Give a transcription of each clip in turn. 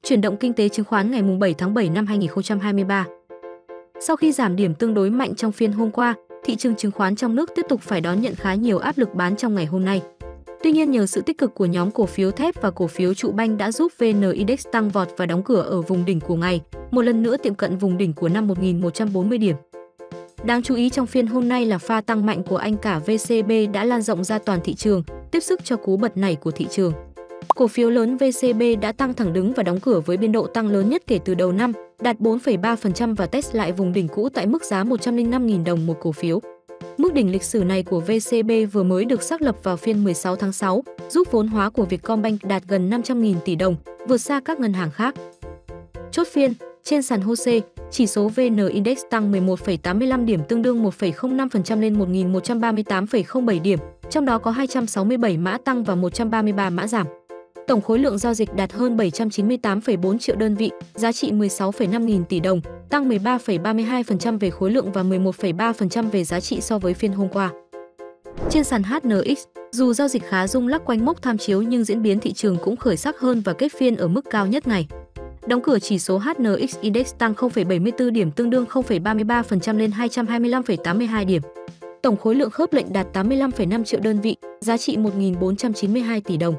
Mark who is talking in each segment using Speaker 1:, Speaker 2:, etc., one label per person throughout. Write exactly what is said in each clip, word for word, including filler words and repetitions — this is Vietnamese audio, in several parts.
Speaker 1: Chuyển động kinh tế chứng khoán ngày bảy tháng bảy năm hai nghìn không trăm hai mươi ba. Sau khi giảm điểm tương đối mạnh trong phiên hôm qua, thị trường chứng khoán trong nước tiếp tục phải đón nhận khá nhiều áp lực bán trong ngày hôm nay. Tuy nhiên, nhờ sự tích cực của nhóm cổ phiếu thép và cổ phiếu trụ banh đã giúp vê en Index tăng vọt và đóng cửa ở vùng đỉnh của ngày, một lần nữa tiệm cận vùng đỉnh của năm một nghìn một trăm bốn mươi điểm. Đáng chú ý trong phiên hôm nay là pha tăng mạnh của anh cả vê xê bê đã lan rộng ra toàn thị trường, tiếp sức cho cú bật nảy của thị trường. Cổ phiếu lớn vê xê bê đã tăng thẳng đứng và đóng cửa với biên độ tăng lớn nhất kể từ đầu năm, đạt bốn phẩy ba phần trăm và test lại vùng đỉnh cũ tại mức giá một trăm lẻ năm nghìn đồng một cổ phiếu. Mức đỉnh lịch sử này của vê xê bê vừa mới được xác lập vào phiên mười sáu tháng sáu, giúp vốn hóa của Vietcombank đạt gần năm trăm nghìn tỷ đồng, vượt xa các ngân hàng khác. Chốt phiên, trên sàn hô sê, chỉ số vê en Index tăng mười một phẩy tám mươi lăm điểm tương đương một phẩy không năm phần trăm lên một nghìn một trăm ba mươi tám phẩy không bảy điểm, trong đó có hai trăm sáu mươi bảy mã tăng và một trăm ba mươi ba mã giảm. Tổng khối lượng giao dịch đạt hơn bảy trăm chín mươi tám phẩy bốn triệu đơn vị, giá trị mười sáu phẩy năm nghìn tỷ đồng, tăng mười ba phẩy ba mươi hai phần trăm về khối lượng và mười một phẩy ba phần trăm về giá trị so với phiên hôm qua. Trên sàn hát en ích, dù giao dịch khá rung lắc quanh mốc tham chiếu nhưng diễn biến thị trường cũng khởi sắc hơn và kết phiên ở mức cao nhất ngày. Đóng cửa chỉ số hát en ích Index tăng không phẩy bảy mươi tư điểm tương đương không phẩy ba mươi ba phần trăm lên hai trăm hai mươi lăm phẩy tám mươi hai điểm. Tổng khối lượng khớp lệnh đạt tám mươi lăm phẩy năm triệu đơn vị, giá trị một nghìn bốn trăm chín mươi hai tỷ đồng.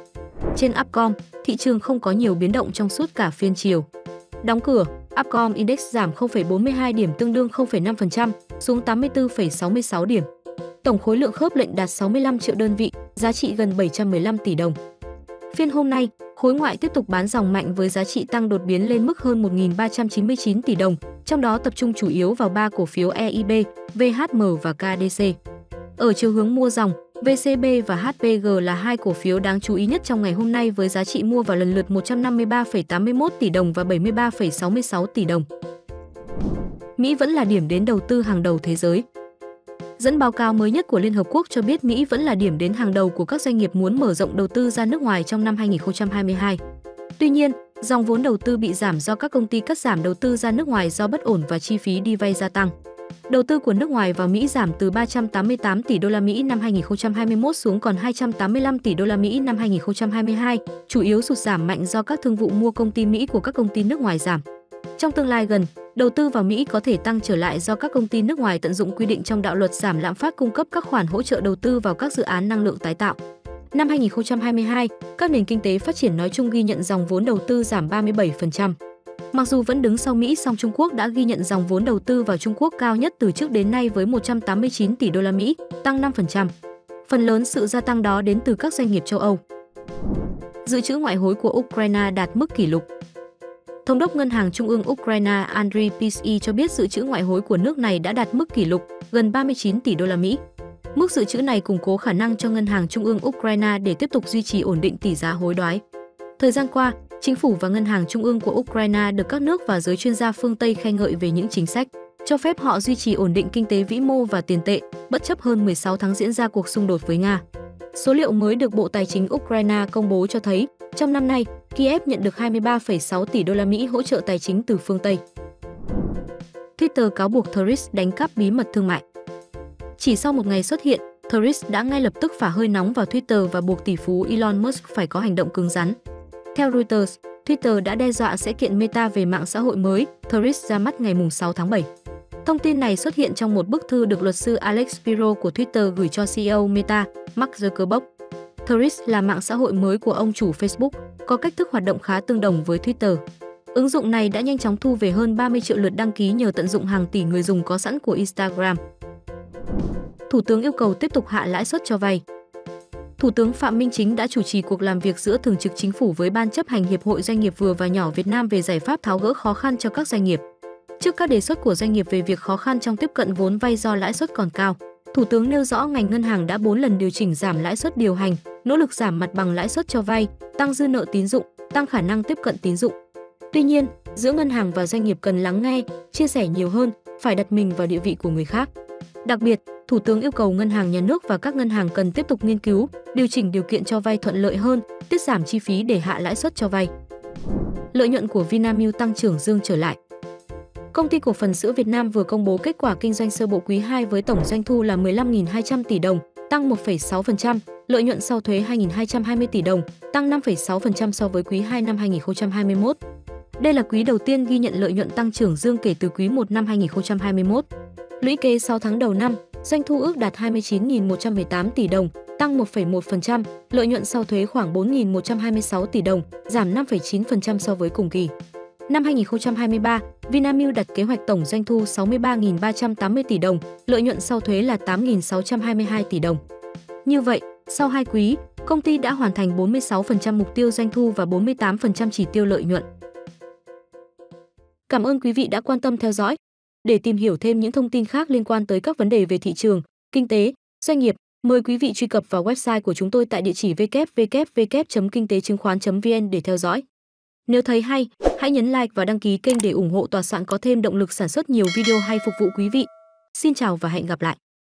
Speaker 1: Trên Upcom, thị trường không có nhiều biến động trong suốt cả phiên chiều. Đóng cửa, Upcom Index giảm không phẩy bốn mươi hai điểm tương đương không phẩy năm phần trăm, xuống tám mươi tư phẩy sáu mươi sáu điểm. Tổng khối lượng khớp lệnh đạt sáu mươi lăm triệu đơn vị, giá trị gần bảy trăm mười lăm tỷ đồng. Phiên hôm nay, khối ngoại tiếp tục bán dòng mạnh với giá trị tăng đột biến lên mức hơn một nghìn ba trăm chín mươi chín tỷ đồng, trong đó tập trung chủ yếu vào ba cổ phiếu e i bê, vê hát em và ca đê xê. Ở chiều hướng mua dòng, vê xê bê và hát pê giê là hai cổ phiếu đáng chú ý nhất trong ngày hôm nay với giá trị mua vào lần lượt một trăm năm mươi ba phẩy tám mươi mốt tỷ đồng và bảy mươi ba phẩy sáu mươi sáu tỷ đồng. Mỹ vẫn là điểm đến đầu tư hàng đầu thế giới. Dẫn báo cáo mới nhất của Liên Hợp Quốc cho biết Mỹ vẫn là điểm đến hàng đầu của các doanh nghiệp muốn mở rộng đầu tư ra nước ngoài trong năm hai nghìn không trăm hai mươi hai. Tuy nhiên, dòng vốn đầu tư bị giảm do các công ty cắt giảm đầu tư ra nước ngoài do bất ổn và chi phí đi vay gia tăng. Đầu tư của nước ngoài vào Mỹ giảm từ ba trăm tám mươi tám tỷ đô la Mỹ năm hai nghìn không trăm hai mươi mốt xuống còn hai trăm tám mươi lăm tỷ đô la Mỹ năm hai nghìn không trăm hai mươi hai, chủ yếu sụt giảm mạnh do các thương vụ mua công ty Mỹ của các công ty nước ngoài giảm. Trong tương lai gần, đầu tư vào Mỹ có thể tăng trở lại do các công ty nước ngoài tận dụng quy định trong đạo luật giảm lạm phát cung cấp các khoản hỗ trợ đầu tư vào các dự án năng lượng tái tạo. Năm hai nghìn không trăm hai mươi hai, các nền kinh tế phát triển nói chung ghi nhận dòng vốn đầu tư giảm ba mươi bảy phần trăm. Mặc dù vẫn đứng sau Mỹ, song Trung Quốc đã ghi nhận dòng vốn đầu tư vào Trung Quốc cao nhất từ trước đến nay với một trăm tám mươi chín tỷ đô la Mỹ, tăng năm phần trăm. Phần lớn sự gia tăng đó đến từ các doanh nghiệp châu Âu. Dự trữ ngoại hối của Ukraine đạt mức kỷ lục. Thống đốc Ngân hàng Trung ương Ukraine Andriy Pisi cho biết dự trữ ngoại hối của nước này đã đạt mức kỷ lục, gần ba mươi chín tỷ đô la Mỹ. Mức dự trữ này củng cố khả năng cho Ngân hàng Trung ương Ukraine để tiếp tục duy trì ổn định tỷ giá hối đoái. Thời gian qua, chính phủ và Ngân hàng Trung ương của Ukraine được các nước và giới chuyên gia phương Tây khen ngợi về những chính sách cho phép họ duy trì ổn định kinh tế vĩ mô và tiền tệ, bất chấp hơn mười sáu tháng diễn ra cuộc xung đột với Nga. Số liệu mới được Bộ Tài chính Ukraine công bố cho thấy, trong năm nay, Kiev nhận được hai mươi ba phẩy sáu tỷ đô la Mỹ hỗ trợ tài chính từ phương Tây. Twitter cáo buộc Threads đánh cắp bí mật thương mại. Chỉ sau một ngày xuất hiện, Threads đã ngay lập tức phả hơi nóng vào Twitter và buộc tỷ phú Elon Musk phải có hành động cứng rắn. Theo Reuters, Twitter đã đe dọa sẽ kiện Meta về mạng xã hội mới, Threads ra mắt ngày sáu tháng bảy. Thông tin này xuất hiện trong một bức thư được luật sư Alex Spiro của Twitter gửi cho xê e ô Meta, Mark Zuckerberg. Threads là mạng xã hội mới của ông chủ Facebook, có cách thức hoạt động khá tương đồng với Twitter. Ứng dụng này đã nhanh chóng thu về hơn ba mươi triệu lượt đăng ký nhờ tận dụng hàng tỷ người dùng có sẵn của Instagram. Thủ tướng yêu cầu tiếp tục hạ lãi suất cho vay. Thủ tướng Phạm Minh Chính đã chủ trì cuộc làm việc giữa Thường trực Chính phủ với Ban chấp hành Hiệp hội Doanh nghiệp vừa và nhỏ Việt Nam về giải pháp tháo gỡ khó khăn cho các doanh nghiệp. Trước các đề xuất của doanh nghiệp về việc khó khăn trong tiếp cận vốn vay do lãi suất còn cao, Thủ tướng nêu rõ ngành ngân hàng đã bốn lần điều chỉnh giảm lãi suất điều hành, nỗ lực giảm mặt bằng lãi suất cho vay, tăng dư nợ tín dụng, tăng khả năng tiếp cận tín dụng. Tuy nhiên, giữa ngân hàng và doanh nghiệp cần lắng nghe, chia sẻ nhiều hơn, phải đặt mình vào địa vị của người khác. Đặc biệt, Thủ tướng yêu cầu ngân hàng nhà nước và các ngân hàng cần tiếp tục nghiên cứu, điều chỉnh điều kiện cho vay thuận lợi hơn, tiết giảm chi phí để hạ lãi suất cho vay. Lợi nhuận của Vinamilk tăng trưởng dương trở lại. Công ty cổ phần sữa Việt Nam vừa công bố kết quả kinh doanh sơ bộ quý hai với tổng doanh thu là mười lăm nghìn hai trăm tỷ đồng, tăng một phẩy sáu phần trăm, lợi nhuận sau thuế hai nghìn hai trăm hai mươi tỷ đồng, tăng năm phẩy sáu phần trăm so với quý hai năm hai nghìn không trăm hai mươi mốt. Đây là quý đầu tiên ghi nhận lợi nhuận tăng trưởng dương kể từ quý một năm hai nghìn không trăm hai mươi mốt. Lũy kế sáu tháng đầu năm, doanh thu ước đạt hai mươi chín nghìn một trăm mười tám tỷ đồng, tăng một phẩy một phần trăm, lợi nhuận sau thuế khoảng bốn nghìn một trăm hai mươi sáu tỷ đồng, giảm năm phẩy chín phần trăm so với cùng kỳ. Năm hai nghìn không trăm hai mươi ba, Vinamilk đặt kế hoạch tổng doanh thu sáu mươi ba nghìn ba trăm tám mươi tỷ đồng, lợi nhuận sau thuế là tám nghìn sáu trăm hai mươi hai tỷ đồng. Như vậy, sau hai quý, công ty đã hoàn thành bốn mươi sáu phần trăm mục tiêu doanh thu và bốn mươi tám phần trăm chỉ tiêu lợi nhuận. Cảm ơn quý vị đã quan tâm theo dõi. Để tìm hiểu thêm những thông tin khác liên quan tới các vấn đề về thị trường, kinh tế, doanh nghiệp, mời quý vị truy cập vào website của chúng tôi tại địa chỉ w w w chấm kinh tế chứng khoán chấm v n để theo dõi. Nếu thấy hay, hãy nhấn like và đăng ký kênh để ủng hộ tòa soạn có thêm động lực sản xuất nhiều video hay phục vụ quý vị. Xin chào và hẹn gặp lại!